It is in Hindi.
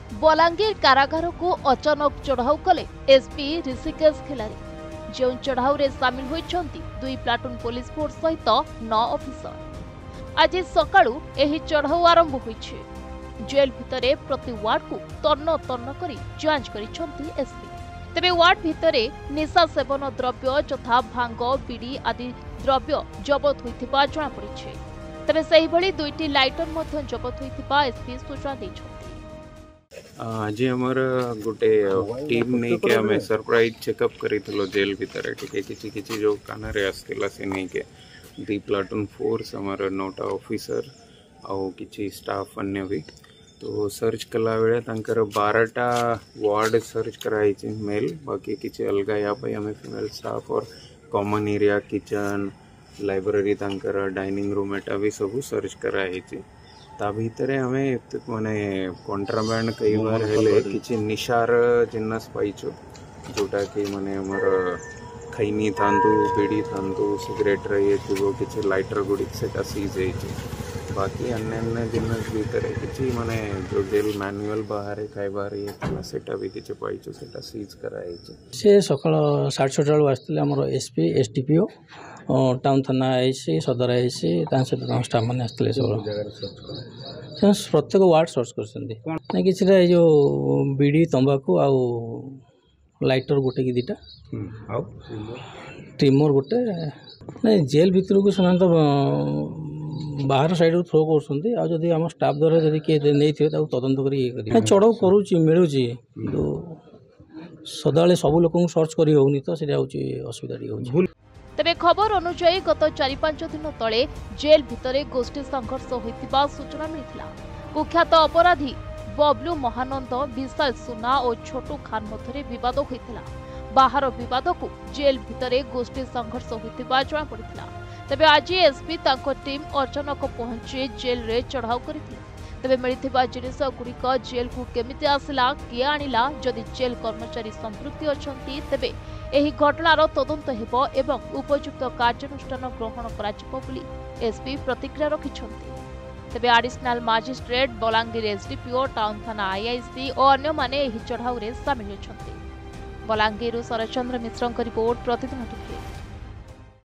बलांगीर कारागार को अचानक चढ़ाऊ कले एसपी ऋषिकेश खिलारी। जो चढ़ाऊ रे सामिल होइछंती 2 प्लाटून पुलिस फोर्स सहित 9 ऑफिसर। आज सकाळू एही चढ़ाऊ आरंभ होइछे। जेल भितरे प्रति वार्ड को तन्न तन्न करी जांच करिछंती एसपी। तेबे वार्ड भितरे निशा सेवन द्रव्य तथा भांग बीड़ी आदि द्रव्य जबत होइथिबा जणा पड़िछे। तेबे सही भली 2टी लाइटर मध्य जबत होइथिबा एसपी सूचना दैछंती। आज आमर गोटे टीम नहीं के हमें सरप्राइज चेकअप करितलो जेल भीतर ठीक किछि किछि जो काना रे आस्तिला से नहीं के 2 प्लाटून फोर्स हमार 9टा ऑफिसर आउ किछि स्टाफ अन्य भी तो सर्च कला बेले तांकर 12टा वार्ड सर्च कराई छि मेल बाकी किछि अलगा या पे हमें फीमेल स्टाफ और कॉमन एरिया किचन लाइब्रेरी तांकर डाइनिंग रूम एटा भी सब सर्च कराई छि। ता भितरे हमें माने कंट्राबैंड कई बार हेले किछि निशार जिन्नस पाइछो जोटा कि माने हमर खैनी थांतु बीड़ी थांतु सिगरेट रही थो किछि लाइटर गुडी सेटा सीज हेछि। बाकी अन्य अन्य जिन्नस भितरे किछि माने जो जेल मैनुअल बाहर खाइबार ये थला सेटा भी किछि पाइछो सेटा सीज कराइछि। से सकाळ 6:30 आसले हमर एसपी एसडीपीओ टाउन थाना आईसी सदर आईसी सहित स्टाफ मैंने आसते सब प्रत्येक वार्ड सर्च कर किसी जो बीड़ी तंबाकू आउ लाइटर गोटे कि 2टा ट्रिमर गोटे नहीं जेल भितर को से तो बाहर साइड थ्रो कर आम स्टाफ द्वारा जब किए नहीं थे तदंत कर चढ़ाऊ करुच्ची मिलूँ तो सदाबले सब लोक सर्च कर होनी तो से असुविधा हो। तेबे खबर अनुसार गत 4-5 दिन तले जेल भितरे गोष्ठी संघर्ष होइतिबा सूचना मिलिथिला। कुख्यात अपराधी बबलू महानंद विशाल सुना और छोटू खान मध्य विवाद होइतिला। बाहर विवाद को जेल भितरे गोष्ठी संघर्ष होइतिबा जणा पड़िथिला। तेबे आज एसपी तांको टीम अचानक पहुंची जेल रे चढ़ाऊ करिथिला। तेबे मिलिथिबा जिनिस गुड़िक जेल को केमिति आसिला किए आनिला जदि जेल कर्मचारी संपृक्ति अछंती तेबे एही घटनार तदंत हेबो एवं उपयुक्त कार्यानुष्ठान ग्रहण कराजिबो बोली एसपी प्रतिक्रिया रखिछंती। तेबे additional magistrate Balangir SDPO town थाना आईआईसी और अन्य माने एही चढ़ाऊ रे शामिल होछंती। बलांगीर शरचंद्र मिश्रଙ୍କ रिपोर्ट प्रतिदिन टीवी।